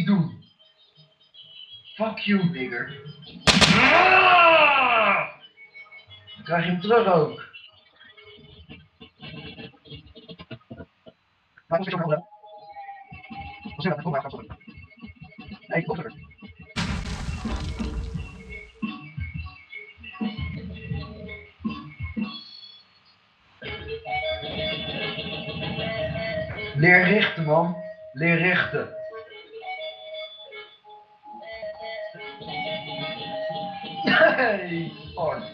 niet doen. Fuck you, nigger. Dan krijg je hem terug ook. Maar ik moet weer zo wat zeg je dan? Kom maar, nee, kom terug. Leer richten, man. Leer richten. Hey, fuck.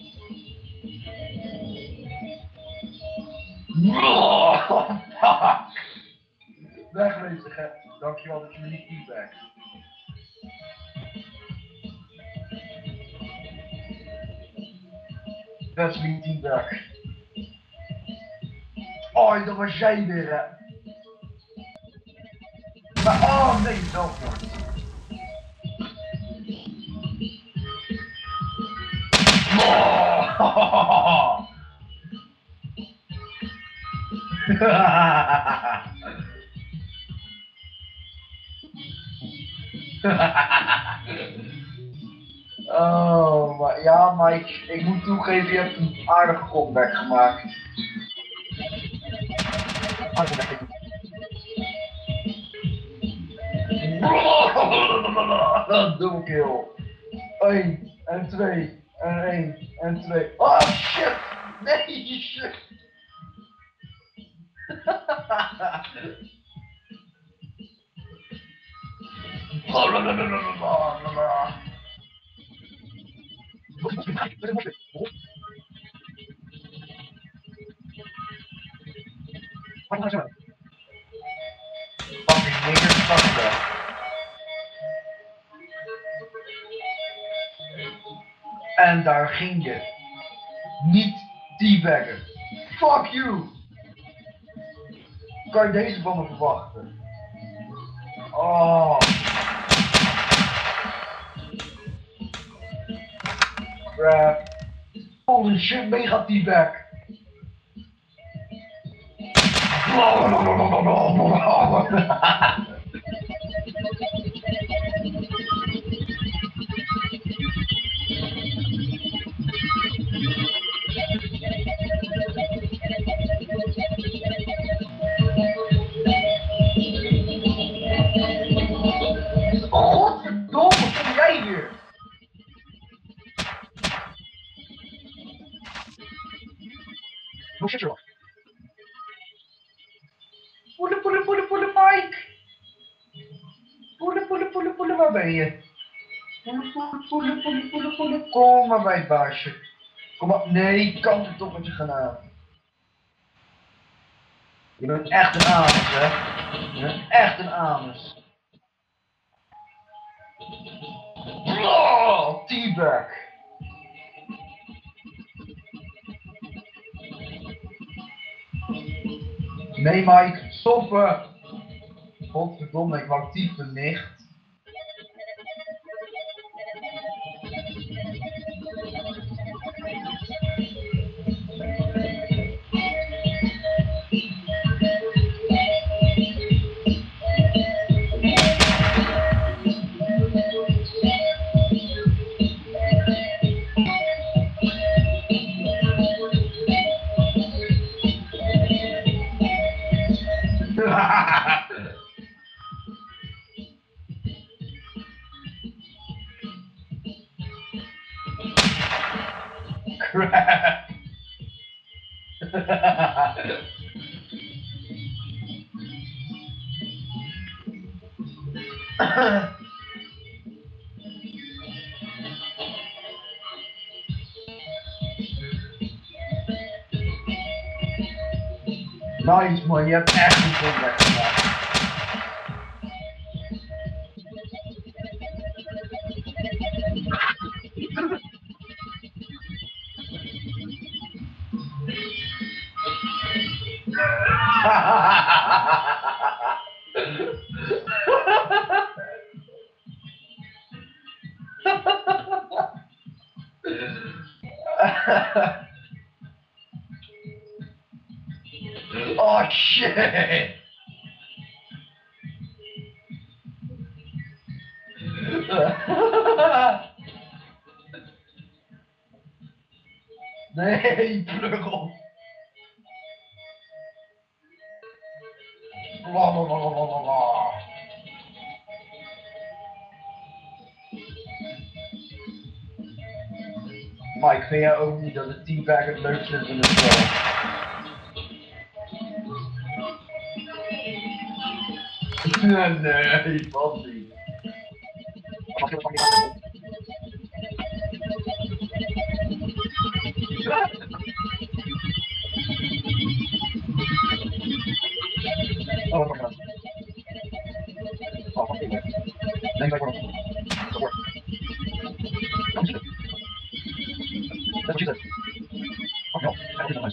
Oh, fuck. Wegwezen, hè. Dankjewel dat je me niet feedback. Dat is niet feedback. Oh, dat was jij weer, hè. Maar, oh nee, zelfmoord. Oh. Oh, maar ja, Mike, ik moet toegeven, je hebt een aardige comeback gemaakt. Double kill. 1 en 2 en 1 en 2. Oh shit! Nee, shit! Fucking nigger, fuck that. En daar ging je. Niet teabaggen. Fuck you! Kan je deze van me verwachten? Oh. Crap. Holy shit, mega teabag. Godverdomme, kom jij weer? No shit, Sherlock. Poelen, Mike. Poelen, waar ben je? Poelen. Kom maar bij het baasje. Kom maar, nee, kant het toch met je granaat. Je bent echt een anus, hè? Je bent echt een anus. Oh, teabag. Nee, Mike, stoppen. Godverdomme, ik wou typen nicht. Crap. Nice man, je hebt echt een comeback gemaakt. Oh shit! Nee, plug op. Blablabla. Mike, vind jij ook niet dat het teabag het leukste is in het spel? Nee, vast niet. Oh, wat dan? Oh, wat is het? Denk dat ik word. Dat is het. Oh, ja. Dat is het.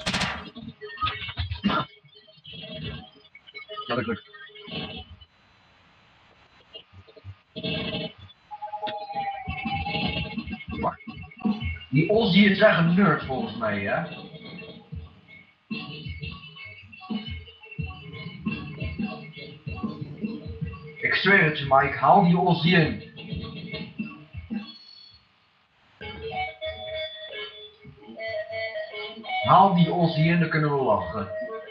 Ja, dat is leuk. Maar die Ozzy is echt een nerd volgens mij, hè? Ik zweer het je, Mike, haal die Ozzy in. Haal die Ozzy in, dan kunnen we lachen.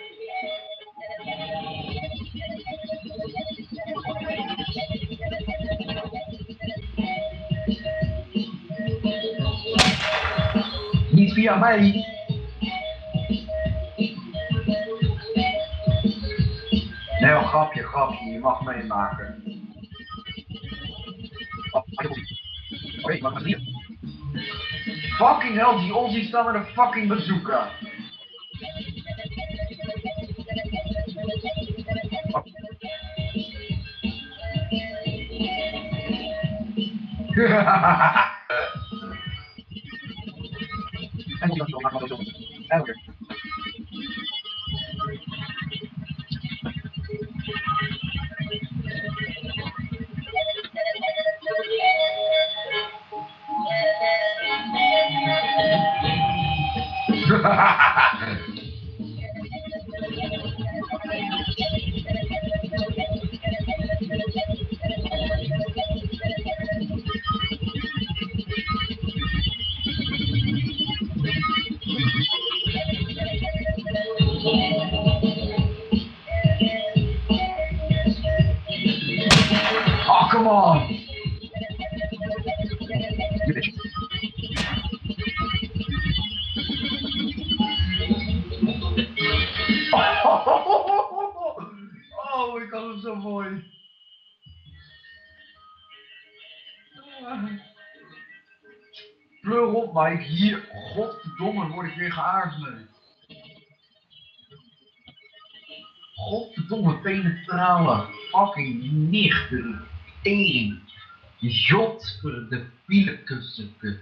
Niet via mij. Nee, een grapje, je mag meemaken. Oké, ik mag maar hier. Fucking hell, die Ozzy staat met een fucking bazooka. En die dan maar zo. En weer. Oh, come on! You bitch. Oh, ik had hem zo mooi. Pleur op, Mike. Hier, godverdomme, word ik weer geaarzeld. Godverdomme, penetrale fucking nichter. Tering. Jot voor de pielekussen.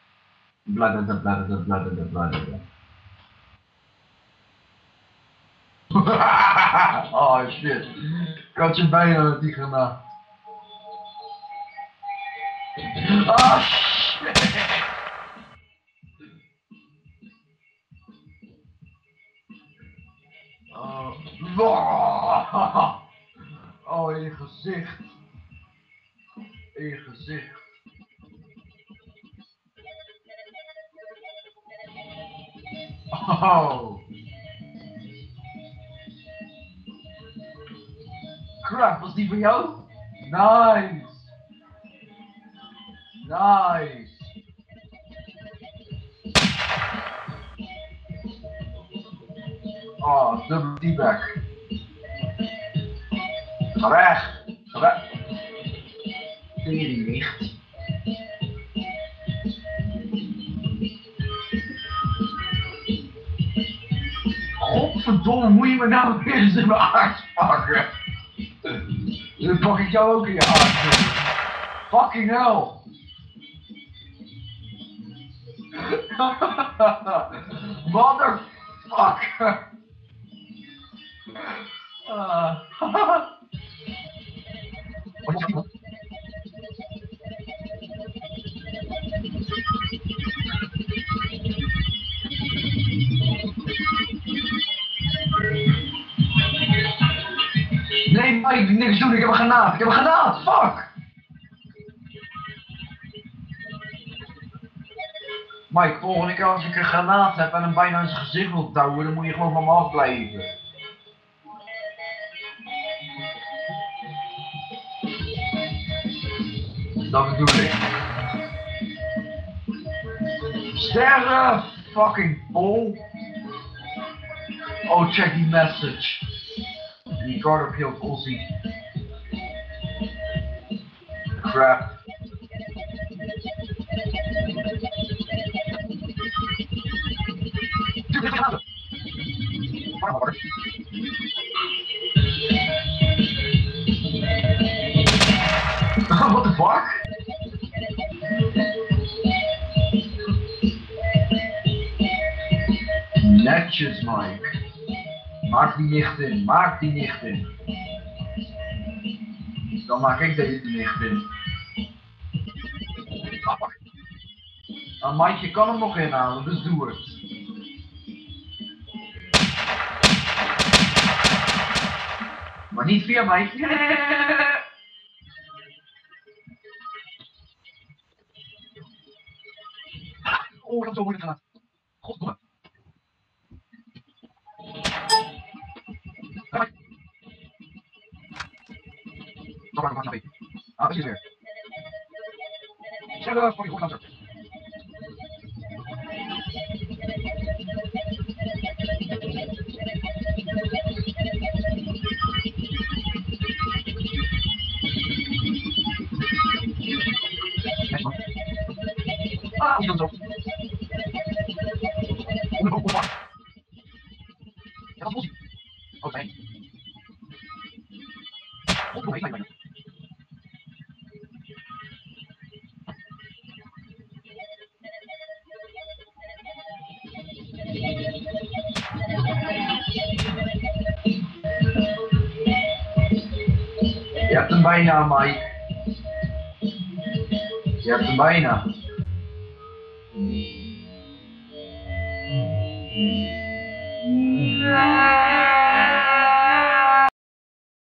Blablabla. Oh shit. Ik had je bijna met die granaat. Oh shit. Oh, in je gezicht. In je gezicht. Oh. Crap, was die van jou? Nice. Nice. Oh, double D-back. Ga weg. Ga weg. Tering licht. Godverdomme, moet je me nou weer eens in mijn aard pakken? Dan pak ik jou ook in je aard. Fucking hell. Motherfucker. Nee, Mike, niks doen, ik heb een granaat, fuck! Mike, volgende keer als ik een granaat heb en hem bijna in zijn gezicht wil douwen, dan moet je gewoon van me afblijven. Dat bedoel ik. Sterren! Fucking bol! Oh, check die message. Die guard op heel Ozzy. Crap. What the fuck? Netjes, Mike. Maak die nicht in, maak die nicht in. Dan maak ik deze nicht in. Nou, Mike, je kan hem nog inhalen, dus doe het. Maar niet via mij. Oh, ik heb zo moeilijk gedaan. Goddomme. Zo waar ik naar weten. Ah, dat is weer. Zeg voor je goed answer. Ah, hoe dan zo? Hoe dan? Ja, dat is mooi. Oh, nee. Oh, nee, nee. Je hebt hem bijna, Mike. Je hebt hem bijna. Nee.